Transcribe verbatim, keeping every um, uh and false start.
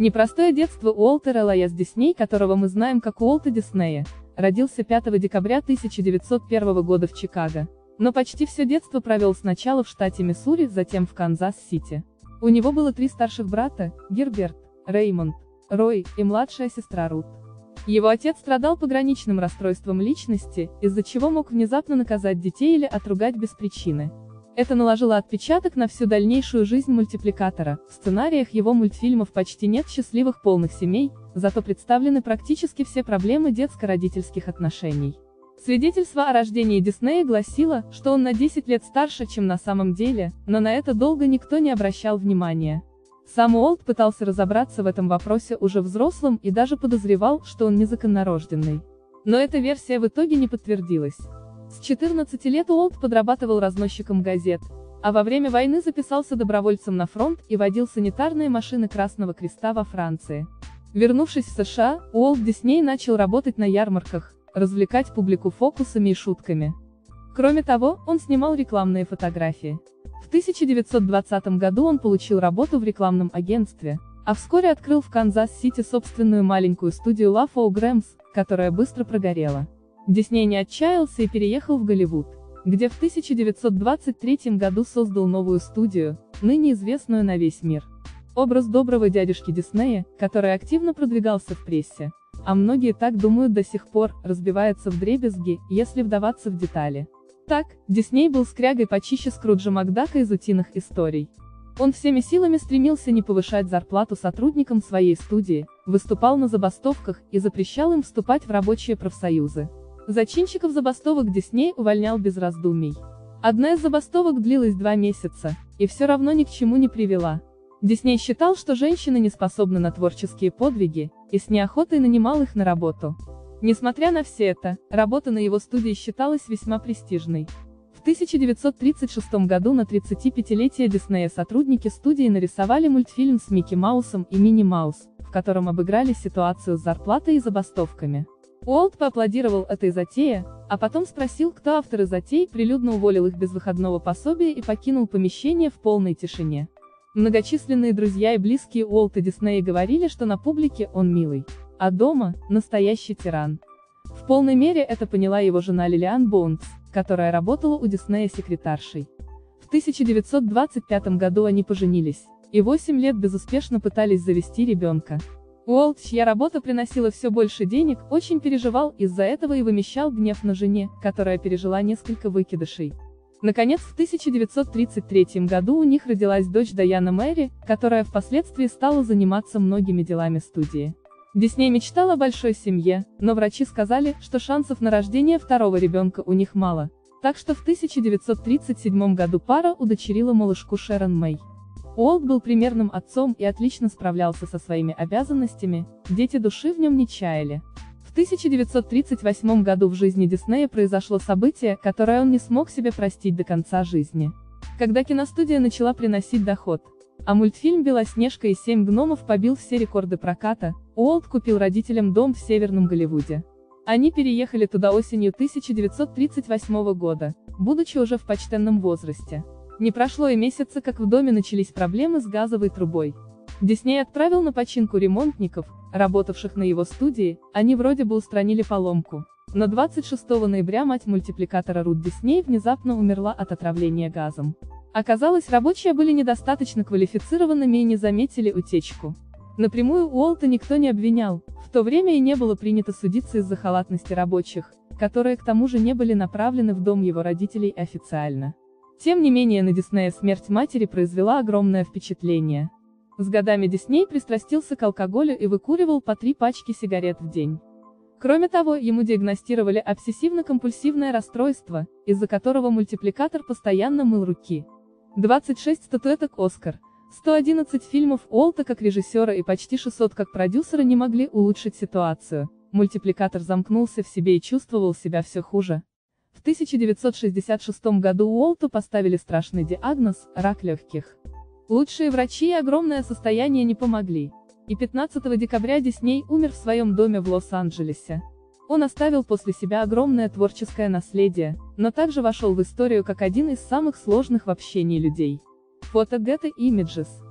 Непростое детство Уолтера Элайас Дисней, которого мы знаем как Уолта Диснея, родился пятого декабря тысяча девятьсот первого года в Чикаго, но почти все детство провел сначала в штате Миссури, затем в Канзас-Сити. У него было три старших брата – Герберт, Реймонд, Рой и младшая сестра Рут. Его отец страдал пограничным расстройством личности, из-за чего мог внезапно наказать детей или отругать без причины. Это наложило отпечаток на всю дальнейшую жизнь мультипликатора. В сценариях его мультфильмов почти нет счастливых полных семей, зато представлены практически все проблемы детско-родительских отношений. Свидетельство о рождении Диснея гласило, что он на десять лет старше, чем на самом деле, но на это долго никто не обращал внимания. Сам Уолт пытался разобраться в этом вопросе уже взрослым и даже подозревал, что он незаконнорожденный. Но эта версия в итоге не подтвердилась. С четырнадцати лет Уолт подрабатывал разносчиком газет, а во время войны записался добровольцем на фронт и водил санитарные машины Красного Креста во Франции. Вернувшись в США, Уолт Дисней начал работать на ярмарках, развлекать публику фокусами и шутками. Кроме того, он снимал рекламные фотографии. В тысяча девятьсот двадцатом году он получил работу в рекламном агентстве, а вскоре открыл в Канзас-Сити собственную маленькую студию La Four Grams, которая быстро прогорела. Дисней не отчаялся и переехал в Голливуд, где в тысяча девятьсот двадцать третьем году создал новую студию, ныне известную на весь мир. Образ доброго дядюшки Диснея, который активно продвигался в прессе, а многие так думают до сих пор, разбивается вдребезги, если вдаваться в детали. Так, Дисней был скрягой почище Скруджа Макдака из «Утиных историй». Он всеми силами стремился не повышать зарплату сотрудникам своей студии, выступал на забастовках и запрещал им вступать в рабочие профсоюзы. Зачинщиков забастовок Дисней увольнял без раздумий. Одна из забастовок длилась два месяца, и все равно ни к чему не привела. Дисней считал, что женщины не способны на творческие подвиги, и с неохотой нанимал их на работу. Несмотря на все это, работа на его студии считалась весьма престижной. В тысяча девятьсот тридцать шестом году на тридцатипятилетие Диснея сотрудники студии нарисовали мультфильм с Микки Маусом и Минни Маус, в котором обыграли ситуацию с зарплатой и забастовками. Уолт поаплодировал этой затее, а потом спросил, кто авторы затей, прилюдно уволил их без выходного пособия и покинул помещение в полной тишине. Многочисленные друзья и близкие Уолта Диснея говорили, что на публике он милый, а дома – настоящий тиран. В полной мере это поняла его жена Лилиан Боунс, которая работала у Диснея секретаршей. В тысяча девятьсот двадцать пятом году они поженились, и восемь лет безуспешно пытались завести ребенка. Уолт, чья работа приносила все больше денег, очень переживал из-за этого и вымещал гнев на жене, которая пережила несколько выкидышей. Наконец, в тысяча девятьсот тридцать третьем году у них родилась дочь Дайана Мэри, которая впоследствии стала заниматься многими делами студии. Дисней мечтал о большой семье, но врачи сказали, что шансов на рождение второго ребенка у них мало, так что в тысяча девятьсот тридцать седьмом году пара удочерила малышку Шерон Мэй. Уолт был примерным отцом и отлично справлялся со своими обязанностями, дети души в нем не чаяли. В тысяча девятьсот тридцать восьмом году в жизни Диснея произошло событие, которое он не смог себе простить до конца жизни. Когда киностудия начала приносить доход, а мультфильм «Белоснежка и семь гномов» побил все рекорды проката, Уолт купил родителям дом в Северном Голливуде. Они переехали туда осенью тысяча девятьсот тридцать восьмого года, будучи уже в почтенном возрасте. Не прошло и месяца, как в доме начались проблемы с газовой трубой. Дисней отправил на починку ремонтников, работавших на его студии, они вроде бы устранили поломку. Но двадцать шестого ноября мать мультипликатора Рут Дисней внезапно умерла от отравления газом. Оказалось, рабочие были недостаточно квалифицированными и не заметили утечку. Напрямую Уолта никто не обвинял, в то время и не было принято судиться из-за халатности рабочих, которые к тому же не были направлены в дом его родителей официально. Тем не менее, на Диснея смерть матери произвела огромное впечатление. С годами Дисней пристрастился к алкоголю и выкуривал по три пачки сигарет в день. Кроме того, ему диагностировали обсессивно-компульсивное расстройство, из-за которого мультипликатор постоянно мыл руки. двадцать шесть статуэток «Оскар», сто одиннадцать фильмов Уолта как режиссера и почти шестьсот как продюсера не могли улучшить ситуацию. Мультипликатор замкнулся в себе и чувствовал себя все хуже. В тысяча девятьсот шестьдесят шестом году Уолту поставили страшный диагноз – рак легких. Лучшие врачи и огромное состояние не помогли. И пятнадцатого декабря Дисней умер в своем доме в Лос-Анджелесе. Он оставил после себя огромное творческое наследие, но также вошел в историю как один из самых сложных в общении людей. Фото Getty Images.